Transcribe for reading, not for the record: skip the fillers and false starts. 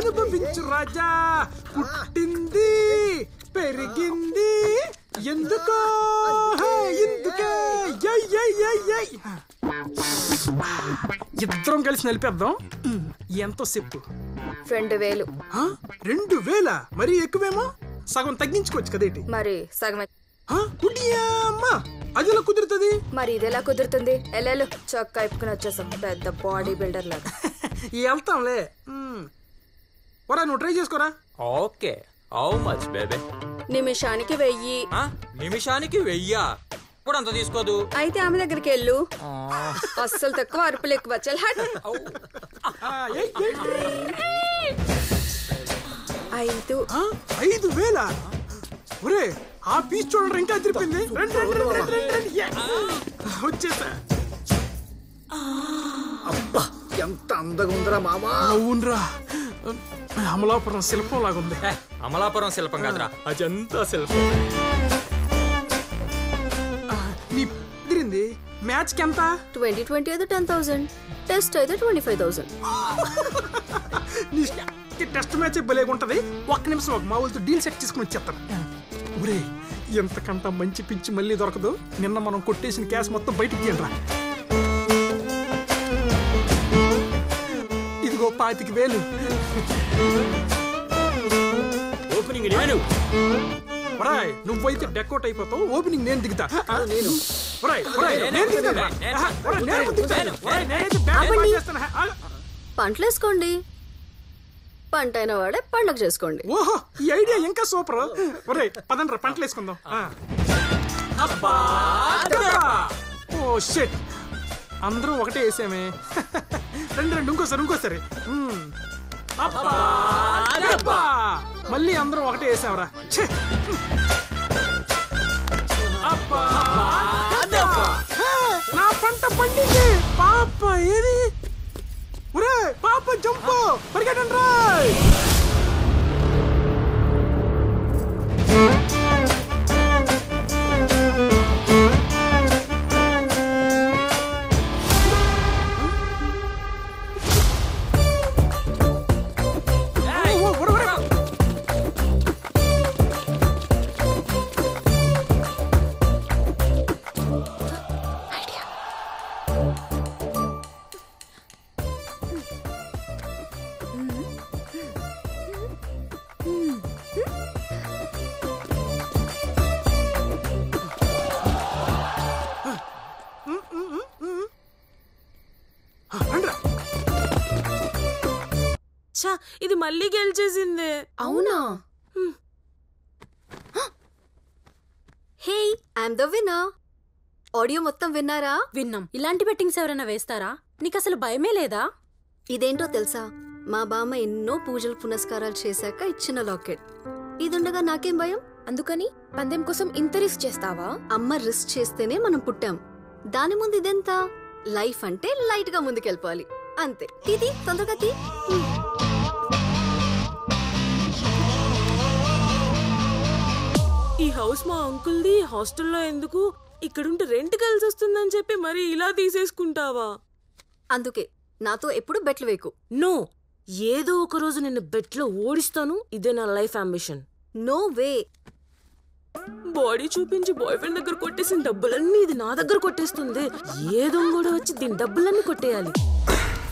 అనుభవించు రాజా. పుట్టింది పెరిగింది ఎందుకో ఎందుకే. ఇద్దరం కలిసి నలిపేద్దాం. ఎంతో చెప్పు. 2000. 2000? మరి ఎక్కువేమో. సగం తగ్గించుకోవచ్చు కదేటి. మరి సగం అమ్మా అది ఎలా కుదురుతుంది? మరి ఇది ఎలా కుదురుతుంది? ఎల్లెలు చొక్కా ఇప్పుకుని వచ్చేసాం పెద్ద బాడీ బిల్డర్ లాగా. వెళ్తాంలే. వరా నువ్వు ట్రై చేసుకోరా. ఓకే. How much baby? నిమిషానికి 1000. నిమిషానికి 1000? ఇప్పుడు అంత తీసుకోదు. అయితే ఆమె దగ్గరికి వెళ్ళు. అస్సలు తక్కువ అరుపులు ఎక్కువ. చల్ హట్. 5000? ఒరే ఆ పీస్ చూడండి ఇంకా తిరిపింది. వచ్చేసా. అబ్బా ఎంత అందంగా ఉందిరా మామా. అవునరా, అమలాపురం శిల్పం లాగుంది. అమలాపురం శిల్పం కాదురా, అజంతా శిల్పం. నీ కుదిరింది. మ్యాచ్ కి ఎంత? 2020 అయితే 10,000, టెస్ట్ అయితే 25,000. నీ టెస్ట్ మ్యాచ్ భలేగుంటది. ఒక్క నిమిషం ఒక మావులతో డీల్ సెట్ చేసుకుని వచ్చేస్తాను. ఒరే ఎంతకంట మంచి పిచ్చి మళ్ళీ దొరకదు. నిన్న మనం కొట్టేసిన క్యాష్ మొత్తం బయటికి తీయండిరా. ఇదిగో 25,000. ఓపెనింగ్ నేను. ఒరాయ్ నువ్వైతే డెకౌట్ అయిపోతావు. ఓపెనింగ్ నేను దిగుతా. నేను పంటలేసుకోండి. పంట అయిన వాడే పండుగ చేసుకోండి. ఓహో ఈ ఐడియా ఇంకా సూపర్. ఒరే పదండ్రా పంటలు వేసుకుందాం. ఓ షిట్, అందరూ ఒకటే వేసామే. రెండు ఇంకోసారి. మళ్ళీ అందరూ ఒకటే వేసావరా. నా పంట పండింది. పాప ఏది? ఒరే పాప జంపు పరిగెట్టండి రా. ఇది మళ్ళీ గెలిచేసిందే. అవునా? Hey I'm the winner. Audio మొత్తం విన్నారా? విన్నాం. ఇలాంటి బెట్టింగ్స్ ఎవరైనా వేస్తారా? నీకు అసలు భయమే లేదా? ఇదేంటో తెలుసా? మా బామ్మ ఎన్నో పూజలు పునస్కారాలు చేశాక ఇచ్చిన లాకెట్. ఇదుండగా నాకేం భయం? అందుకని పందెం కోసం ఇంత రిస్క్ చేస్తావా? అమ్మ రిస్క్ చేస్తేనే మనం పుట్టాం. దాని ముందు ఇదెంత? లైఫ్ అంటే లైట్ గా ముందుకెళ్ళిపోవాలి అంతే. ఇది తొందరగా తీ. ఈ హౌస్ మా అంకుల్ది. హాస్టల్లో ఎందుకు? ఇక్కడుంటే రెంట్ కలిసి వస్తుందని చెప్పి మరి ఇలా తీసేసుకుంటావా? అందుకే నాతో ఎప్పుడు బెట్లు వేకు. నో, ఏదో ఒక రోజు నిన్ను బెట్లో ఓడిస్తాను. ఇదే నా life ambition. No way. Body చూపించి బాయ్ ఫ్రెండ్ దగ్గర కొట్టేసిన డబ్బులన్నీ ఇది నా దగ్గర కొట్టేస్తుంది. ఏదో కూడా వచ్చి దీని డబ్బులన్నీ కొట్టేయాలి.